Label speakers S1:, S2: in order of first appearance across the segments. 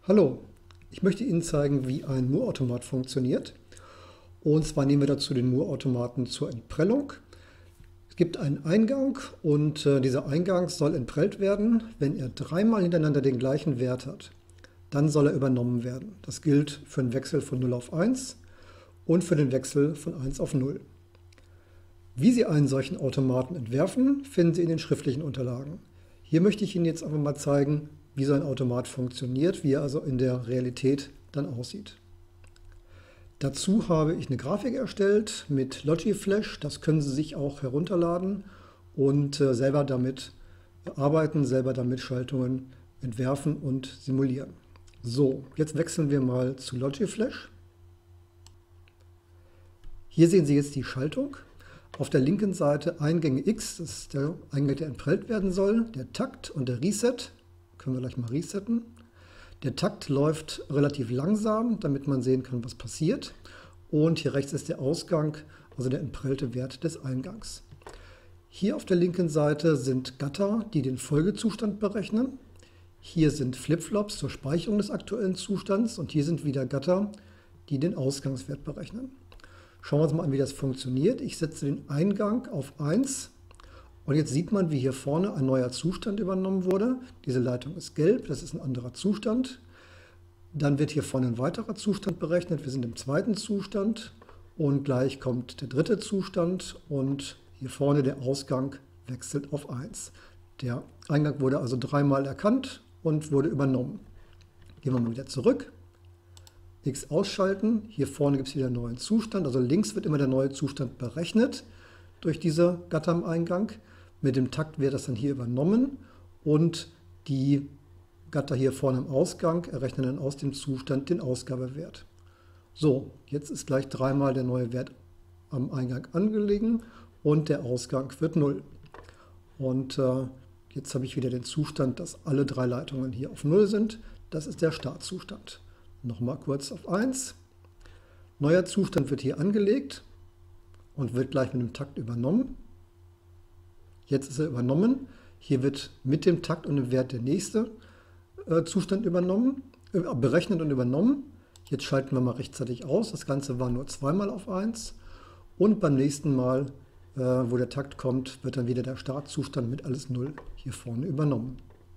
S1: Hallo, ich möchte Ihnen zeigen, wie ein Moore-Automat funktioniert. Und zwar nehmen wir dazu den Moore-Automaten zur Entprellung. Es gibt einen Eingang und dieser Eingang soll entprellt werden, wenn er dreimal hintereinander den gleichen Wert hat. Dann soll er übernommen werden. Das gilt für den Wechsel von 0 auf 1 und für den Wechsel von 1 auf 0. Wie Sie einen solchen Automaten entwerfen, finden Sie in den schriftlichen Unterlagen. Hier möchte ich Ihnen jetzt einfach mal zeigen, wie so ein Automat funktioniert, wie er also in der Realität dann aussieht. Dazu habe ich eine Grafik erstellt mit Logiflash. Das können Sie sich auch herunterladen und selber damit arbeiten, selber damit Schaltungen entwerfen und simulieren. So, jetzt wechseln wir mal zu Logiflash. Hier sehen Sie jetzt die Schaltung. Auf der linken Seite Eingänge X, das ist der Eingang, der entprellt werden soll, der Takt und der Reset. Können wir gleich mal resetten. Der Takt läuft relativ langsam, damit man sehen kann, was passiert. Und hier rechts ist der Ausgang, also der entprellte Wert des Eingangs. Hier auf der linken Seite sind Gatter, die den Folgezustand berechnen. Hier sind Flipflops zur Speicherung des aktuellen Zustands und hier sind wieder Gatter, die den Ausgangswert berechnen. Schauen wir uns mal an, wie das funktioniert. Ich setze den Eingang auf 1 und jetzt sieht man, wie hier vorne ein neuer Zustand übernommen wurde. Diese Leitung ist gelb, das ist ein anderer Zustand. Dann wird hier vorne ein weiterer Zustand berechnet. Wir sind im zweiten Zustand und gleich kommt der dritte Zustand und hier vorne der Ausgang wechselt auf 1. Der Eingang wurde also dreimal erkannt und wurde übernommen. Gehen wir mal wieder zurück. X ausschalten. Hier vorne gibt es wieder einen neuen Zustand. Also links wird immer der neue Zustand berechnet durch diese Gatter am Eingang. Mit dem Takt wird das dann hier übernommen und die Gatter hier vorne im Ausgang errechnen dann aus dem Zustand den Ausgabewert. So, jetzt ist gleich dreimal der neue Wert am Eingang angelegen und der Ausgang wird 0. Und jetzt habe ich wieder den Zustand, dass alle drei Leitungen hier auf 0 sind. Das ist der Startzustand. Nochmal kurz auf 1. Neuer Zustand wird hier angelegt und wird gleich mit dem Takt übernommen. Jetzt ist er übernommen. Hier wird mit dem Takt und dem Wert der nächste Zustand berechnet und übernommen. Jetzt schalten wir mal rechtzeitig aus. Das Ganze war nur zweimal auf 1. Und beim nächsten Mal, wo der Takt kommt, wird dann wieder der Startzustand mit alles 0 hier vorne übernommen.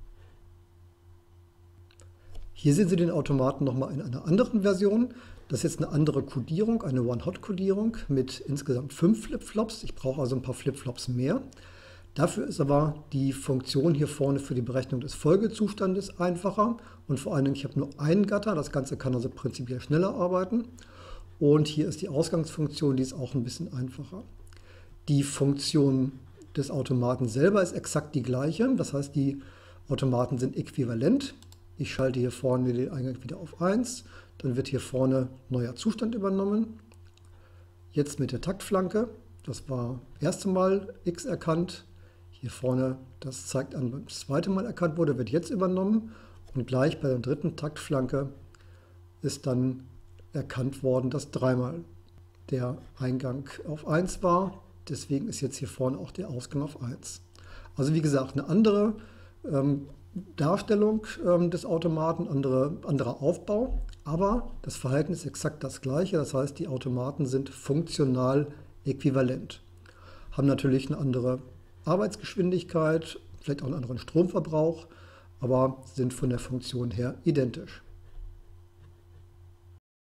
S1: Hier sehen Sie den Automaten nochmal in einer anderen Version. Das ist jetzt eine andere Codierung, eine One-Hot-Codierung mit insgesamt 5 Flipflops. Ich brauche also ein paar Flipflops mehr. Dafür ist aber die Funktion hier vorne für die Berechnung des Folgezustandes einfacher. Und vor allen Dingen, ich habe nur einen Gatter. Das Ganze kann also prinzipiell schneller arbeiten. Und hier ist die Ausgangsfunktion, die ist auch ein bisschen einfacher. Die Funktion des Automaten selber ist exakt die gleiche. Das heißt, die Automaten sind äquivalent. Ich schalte hier vorne den Eingang wieder auf 1, dann wird hier vorne neuer Zustand übernommen. Jetzt mit der Taktflanke, das war das erste Mal X erkannt. Hier vorne, das zeigt an, beim zweiten Mal erkannt wurde, wird jetzt übernommen. Und gleich bei der dritten Taktflanke ist dann erkannt worden, dass dreimal der Eingang auf 1 war. Deswegen ist jetzt hier vorne auch der Ausgang auf 1. Also wie gesagt, eine andere Darstellung des Automaten, anderer Aufbau, aber das Verhalten ist exakt das gleiche. Das heißt, die Automaten sind funktional äquivalent, haben natürlich eine andere Arbeitsgeschwindigkeit, vielleicht auch einen anderen Stromverbrauch, aber sind von der Funktion her identisch.